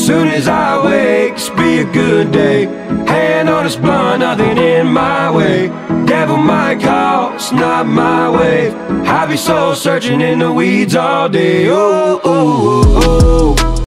Soon as I wake, it's be a good day. Hand on this blunt, nothing in my way. Devil might call, it's not my wave. I be soul searching in the weeds all day. Oh, oh, oh, oh.